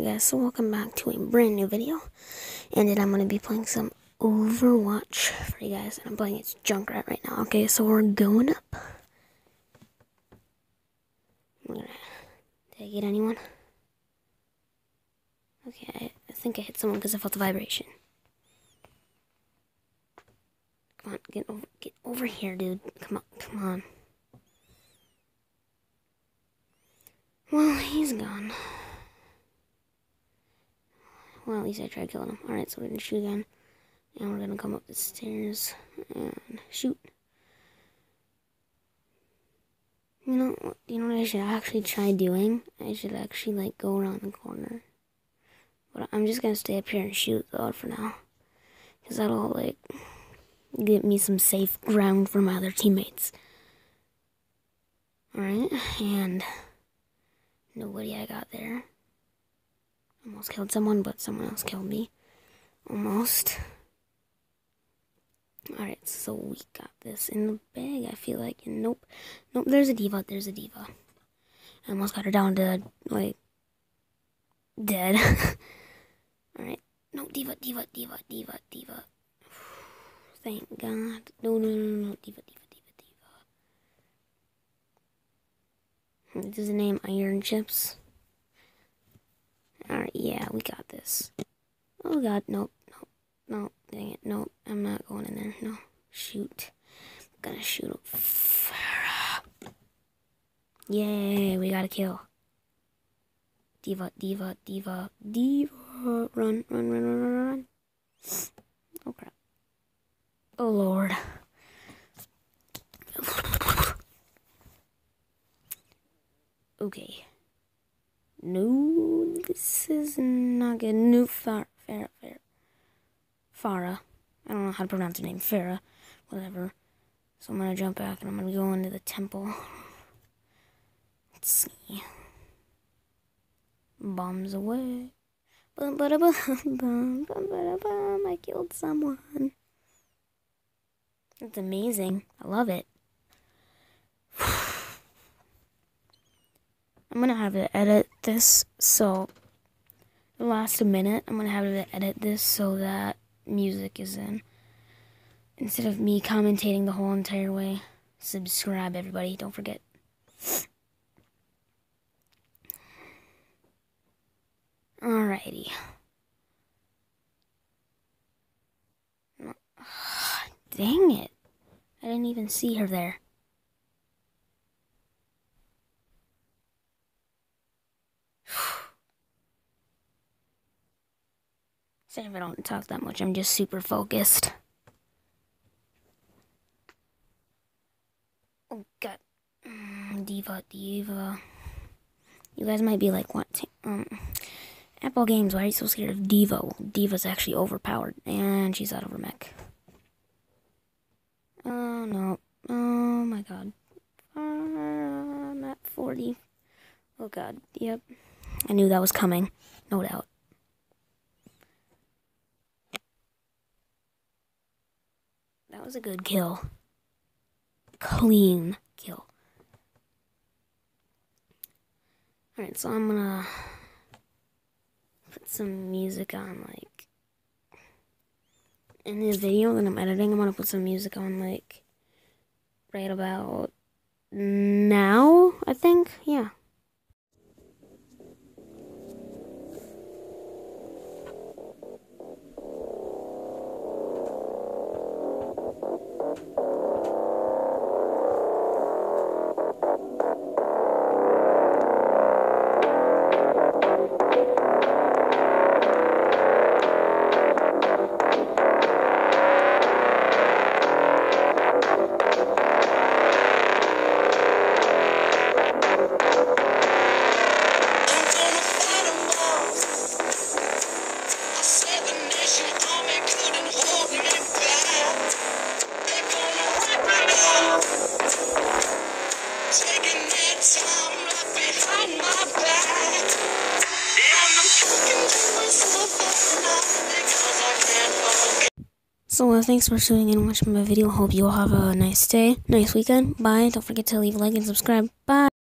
guys, so welcome back to a brand new video, and then I'm going to be playing some Overwatch for you guys, and I'm playing its Junkrat right now. Okay, so we're going up. Did I get anyone? Okay, I think I hit someone because I felt the vibration. Come on, get over here, dude. Come on. Well, he's gone. Well, at least I tried killing him. Alright, so we're gonna shoot again. And we're gonna come up the stairs and shoot. You know what I should actually try doing? I should actually, like, go around the corner. But I'm just gonna stay up here and shoot, though, for now. Because that'll, like, get me some safe ground for my other teammates. Alright, and nobody I got there. Almost killed someone, but someone else killed me. Almost. Alright, so we got this in the bag, I feel like. And nope, there's a diva. I almost got her down to, like, dead. Alright, no, diva. Thank God. No, diva. This is the name Iron Chips. Alright, yeah, we got this. Oh God, nope, dang it, nope, I'm not going in there, no, shoot. I'm gonna shoot a Farah. Yay, we got a kill. Diva, run. Oh crap. Oh Lord. Okay. No, this is not good. No, Farah. I don't know how to pronounce her name. Farah. Whatever. So I'm gonna jump back and I'm gonna go into the temple. Let's see. Bombs away. Bum, ba, da, bum, bum, bum, ba, da, bum. I killed someone. That's amazing. I love it. I'm gonna have to edit this, so it lasts a minute. I'm gonna have to edit this so that music is in. Instead of me commentating the whole entire way. Subscribe, everybody. Don't forget. Alrighty. Dang it. I didn't even see her there. Sorry if I don't talk that much, I'm just super focused. Oh God. Diva. You guys might be like, what? Apple Games, why are you so scared of Diva? Diva's actually overpowered, and she's out of her mech. Oh no. Oh my God. I'm at 40. Oh God, yep. I knew that was coming, no doubt. That was a good kill. Clean kill. Alright, so I'm gonna put some music on, like, in the video that I'm editing. I'm gonna put some music on, like, right about now, I think. Yeah. So thanks for tuning in and watching my video. Hope you all have a nice day, nice weekend. Bye. Don't forget to leave a like and subscribe. Bye.